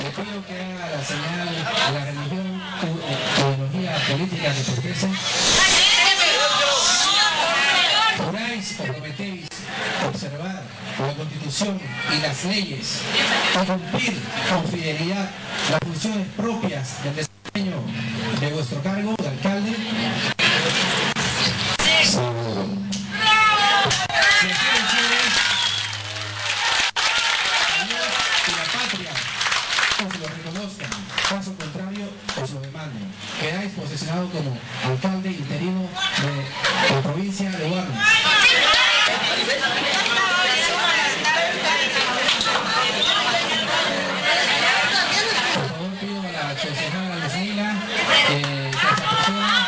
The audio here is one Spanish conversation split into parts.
Le pido que haga la señal de la religión o ideología política que profesen. Juráis o prometéis observar la Constitución y las leyes y cumplir con fidelidad las funciones propias del desempeño de vuestro cargo de alcalde. Os lo reconozcan, caso contrario os lo demanden. Quedáis posesionado como alcalde interino de la provincia de Guarne. Por favor pido a la concejala Lucila que se apresure.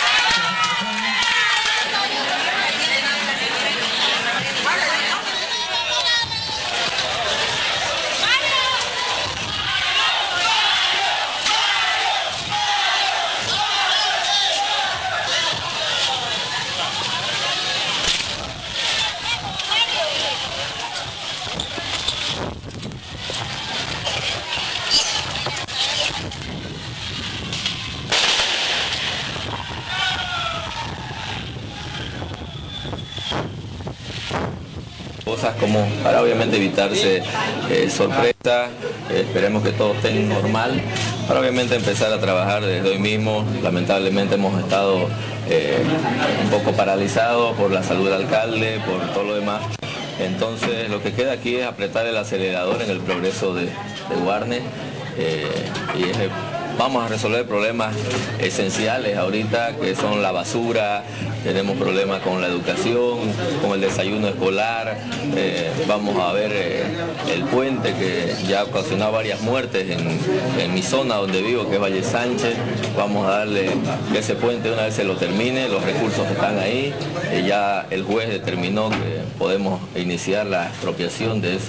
Cosas como para obviamente evitarse sorpresa, esperemos que todo esté normal, para obviamente empezar a trabajar desde hoy mismo. Lamentablemente hemos estado un poco paralizados por la salud del alcalde, por todo lo demás. Entonces lo que queda aquí es apretar el acelerador en el progreso de Guarne vamos a resolver problemas esenciales ahorita, que son la basura, tenemos problemas con la educación, con el desayuno escolar, vamos a ver el puente que ya ha ocasionado varias muertes en mi zona donde vivo, que es Valle Sánchez. Vamos a darle que ese puente, una vez se lo termine, los recursos están ahí, ya el juez determinó que podemos iniciar la expropiación de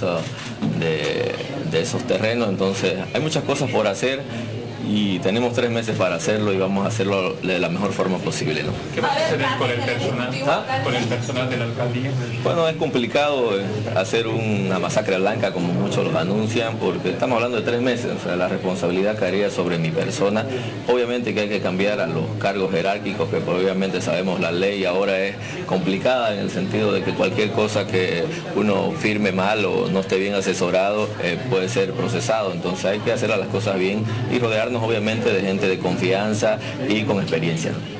esos terrenos. Entonces hay muchas cosas por hacer y tenemos 3 meses para hacerlo y vamos a hacerlo de la mejor forma posible, ¿no? ¿Qué va a suceder con el personal? Con el personal de la alcaldía. Bueno, es complicado hacer una masacre blanca como muchos los anuncian, porque estamos hablando de 3 meses, o sea, la responsabilidad caería sobre mi persona. Obviamente que hay que cambiar a los cargos jerárquicos, que obviamente sabemos la ley ahora es complicada en el sentido de que cualquier cosa que uno firme mal o no esté bien asesorado puede ser procesado. Entonces hay que hacer las cosas bien y rodearnos obviamente de gente de confianza y con experiencia.